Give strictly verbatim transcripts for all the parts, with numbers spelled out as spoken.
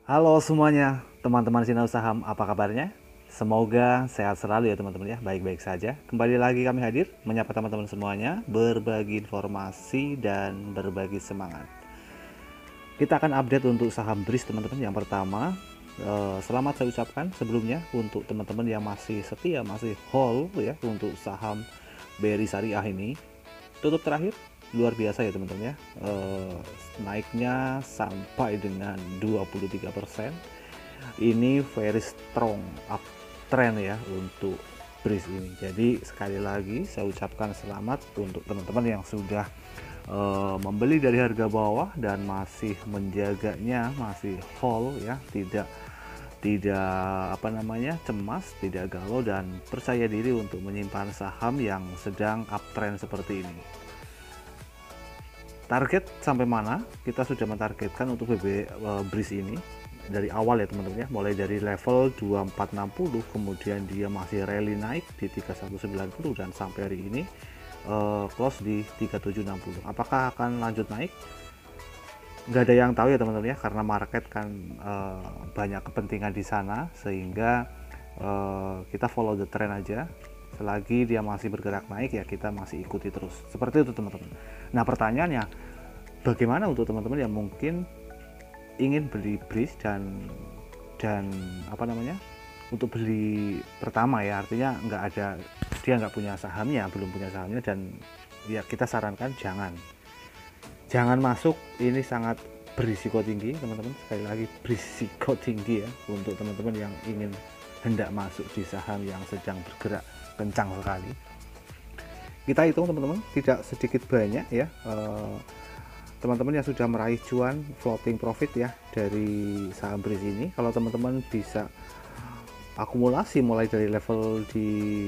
Halo semuanya, teman-teman Sinau Saham, apa kabarnya? Semoga sehat selalu ya teman-teman ya, baik-baik saja. Kembali lagi kami hadir menyapa teman-teman semuanya, berbagi informasi dan berbagi semangat. Kita akan update untuk saham BRIS teman-teman. Yang pertama, eh, selamat saya ucapkan sebelumnya untuk teman-teman yang masih setia, masih hold ya untuk saham B R I Syariah ini. Tutup terakhir luar biasa ya teman-teman ya, eh, naiknya sampai dengan dua puluh tiga persen. Ini very strong uptrend ya untuk BRIS ini. Jadi sekali lagi saya ucapkan selamat untuk teman-teman yang sudah uh, membeli dari harga bawah dan masih menjaganya, masih hold ya, tidak tidak apa namanya cemas, tidak galau, dan percaya diri untuk menyimpan saham yang sedang uptrend seperti ini. Target sampai mana? Kita sudah mentargetkan untuk B B uh, BRIS ini dari awal ya teman-teman ya, mulai dari level dua puluh empat enam puluh, kemudian dia masih rally naik di tiga puluh satu sembilan puluh dan sampai hari ini uh, close di tiga puluh tujuh enam puluh. Apakah akan lanjut naik? Nggak ada yang tahu ya teman-teman ya, karena market kan uh, banyak kepentingan di sana, sehingga uh, kita follow the trend aja. Selagi dia masih bergerak naik ya kita masih ikuti terus, seperti itu teman-teman. Nah pertanyaannya, bagaimana untuk teman-teman yang mungkin ingin beli BRIS dan dan apa namanya untuk beli pertama ya, artinya nggak ada, dia nggak punya sahamnya, belum punya sahamnya, dan ya kita sarankan jangan jangan masuk. Ini sangat berisiko tinggi teman-teman, sekali lagi berisiko tinggi ya untuk teman-teman yang ingin hendak masuk di saham yang sedang bergerak kencang sekali. Kita hitung teman-teman, tidak sedikit banyak ya eh, teman-teman yang sudah meraih cuan floating profit ya dari saham BRIS ini. Kalau teman-teman bisa akumulasi mulai dari level di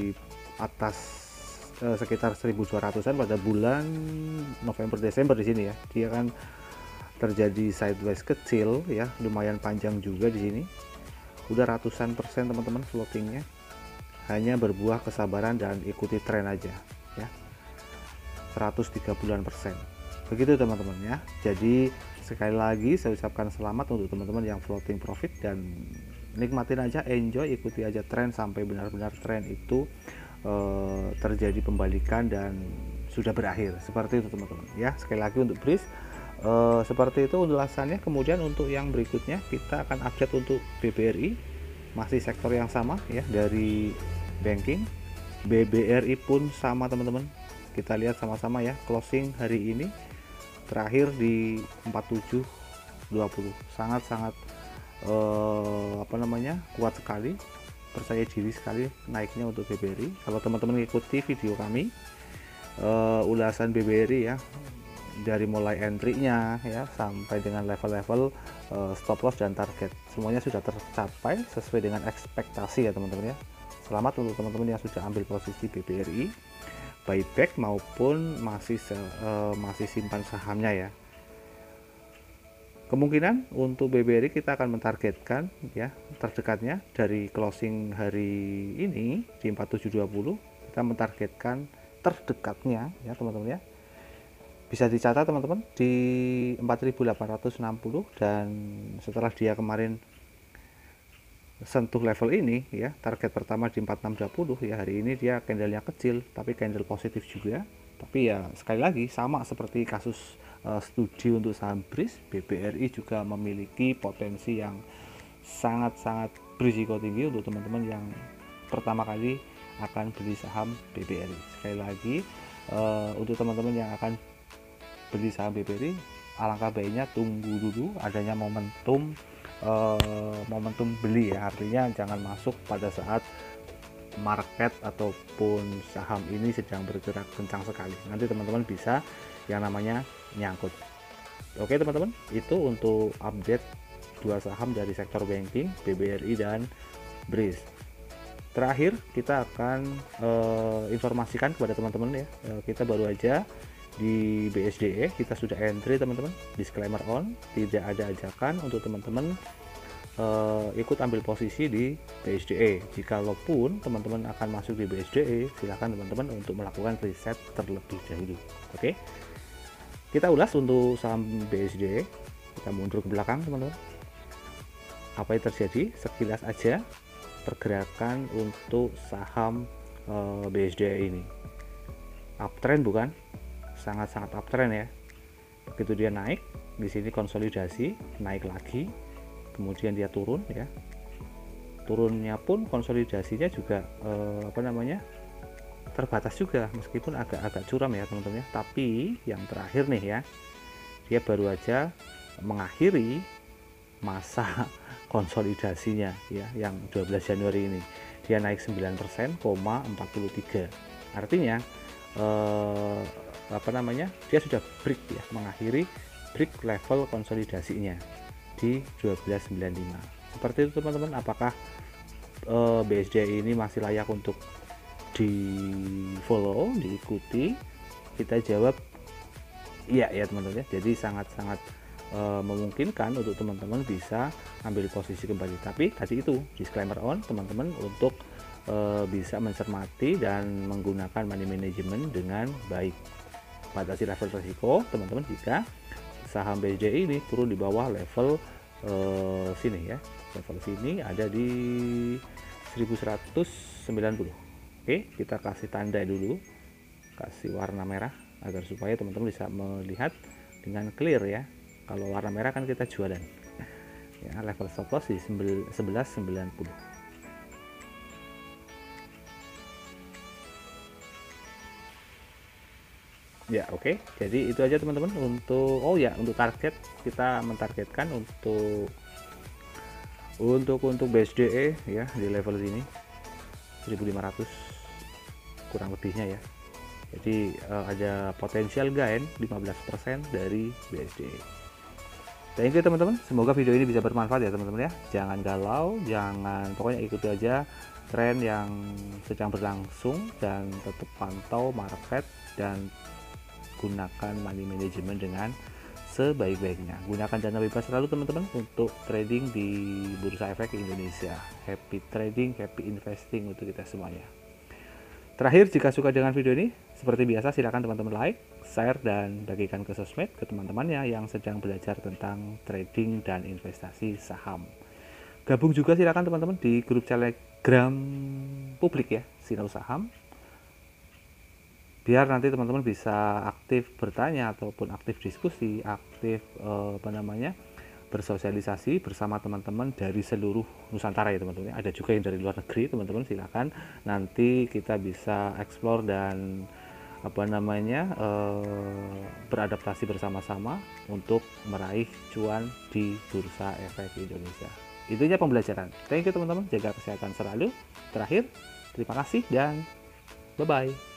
atas eh, sekitar seribu dua ratusan pada bulan November Desember di sini ya, dia kan terjadi sideways kecil ya, lumayan panjang juga di sini. Udah ratusan persen teman-teman floatingnya, hanya berbuah kesabaran dan ikuti tren aja ya, seratus tiga bulan persen begitu teman-teman ya. Jadi sekali lagi saya ucapkan selamat untuk teman-teman yang floating profit, dan nikmatin aja, enjoy, ikuti aja tren sampai benar-benar tren itu eh, terjadi pembalikan dan sudah berakhir, seperti itu teman-teman ya. Sekali lagi untuk BRIS eh, seperti itu ulasannya. Kemudian untuk yang berikutnya kita akan update untuk B B R I, masih sektor yang sama ya dari banking. B B R I pun sama teman-teman, kita lihat sama-sama ya, closing hari ini terakhir di empat puluh tujuh dua puluh, sangat-sangat eh, apa namanya kuat sekali, percaya diri sekali naiknya untuk B B R I. Kalau teman-teman ikuti video kami eh, ulasan B B R I ya, dari mulai entry-nya ya sampai dengan level-level uh, stop loss dan target, semuanya sudah tercapai sesuai dengan ekspektasi ya teman-teman ya. Selamat untuk teman-teman yang sudah ambil posisi B B R I, buyback maupun masih uh, masih simpan sahamnya ya. Kemungkinan untuk B B R I kita akan mentargetkan ya terdekatnya dari closing hari ini di empat puluh tujuh dua puluh, kita mentargetkan terdekatnya ya teman-teman ya, bisa dicatat teman-teman di empat ribu delapan ratus enam puluh. Dan setelah dia kemarin sentuh level ini ya, target pertama di empat ribu enam ratus dua puluh ya, hari ini dia candlenya kecil tapi candle positif juga. Tapi ya sekali lagi sama seperti kasus uh, studi untuk saham BRIS, B B R I juga memiliki potensi yang sangat-sangat berisiko tinggi untuk teman-teman yang pertama kali akan beli saham B B R I. Sekali lagi uh, untuk teman-teman yang akan beli saham B B R I, alangkah baiknya tunggu dulu adanya momentum eh, momentum beli ya, artinya jangan masuk pada saat market ataupun saham ini sedang bergerak kencang sekali, nanti teman-teman bisa yang namanya nyangkut. Oke teman-teman, itu untuk update dua saham dari sektor banking, B B R I dan BRIS. Terakhir kita akan eh, informasikan kepada teman-teman ya, eh, kita baru aja di B S D E, kita sudah entry teman-teman, disclaimer on, tidak ada ajakan untuk teman-teman uh, ikut ambil posisi di B S D E. Jikalaupun teman-teman akan masuk di B S D E, silahkan teman-teman untuk melakukan riset terlebih dahulu. Oke, kita ulas untuk saham B S D E, kita mundur ke belakang teman-teman. Apa yang terjadi? Sekilas aja pergerakan untuk saham uh, B S D E ini uptrend, bukan? Sangat-sangat uptrend ya. Begitu dia naik, di sini konsolidasi, naik lagi, kemudian dia turun ya. Turunnya pun konsolidasinya juga eh, apa namanya terbatas juga, meskipun agak-agak curam ya teman-teman ya. Tapi yang terakhir nih ya, dia baru aja mengakhiri masa konsolidasinya ya, yang dua belas Januari ini dia naik sembilan persen koma empat puluh tiga. Artinya eh, apa namanya dia sudah break ya, mengakhiri break level konsolidasinya di dua belas sembilan puluh lima. Seperti itu teman-teman. Apakah eh, B S D ini masih layak untuk di follow, diikuti? Kita jawab iya ya teman-teman ya. Jadi sangat-sangat e, memungkinkan untuk teman-teman bisa ambil posisi kembali. Tapi tadi itu disclaimer on teman-teman, untuk e, bisa mencermati dan menggunakan money management dengan baik. Batasi level risiko teman-teman jika saham B S D ini turun di bawah level e, sini ya. Level sini ada di seribu seratus sembilan puluh. Oke, kita kasih tanda dulu, kasih warna merah agar supaya teman-teman bisa melihat dengan clear ya. Kalau warna merah kan kita jualan ya. Level stop loss di sebelas sembilan puluh. Ya oke, okay. Jadi itu aja teman-teman untuk oh ya untuk target, kita mentargetkan untuk untuk untuk B S D E ya di level sini seribu lima ratus kurang lebihnya ya. Jadi uh, ada potensial gain lima belas persen dari B S D E. Thank you teman-teman, semoga video ini bisa bermanfaat ya teman-teman ya. Jangan galau, jangan, pokoknya ikuti aja tren yang sedang berlangsung dan tetap pantau market dan gunakan money management dengan sebaik-baiknya. Gunakan dana bebas selalu teman-teman untuk trading di Bursa Efek Indonesia. Happy trading, happy investing untuk kita semuanya. Terakhir, jika suka dengan video ini, seperti biasa silakan teman-teman like, share, dan bagikan ke sosmed ke teman-temannya yang sedang belajar tentang trading dan investasi saham. Gabung juga silakan teman-teman di grup Telegram publik ya, Sinau Saham. Biar nanti teman-teman bisa aktif bertanya ataupun aktif diskusi, aktif eh, apa namanya? bersosialisasi bersama teman-teman dari seluruh Nusantara ya teman-teman. Ada juga yang dari luar negeri teman-teman, silakan nanti kita bisa explore dan apa namanya eh, beradaptasi bersama-sama untuk meraih cuan di Bursa Efek Indonesia. Itunya pembelajaran. Thank you teman-teman, jaga kesehatan selalu. Terakhir, terima kasih dan bye bye.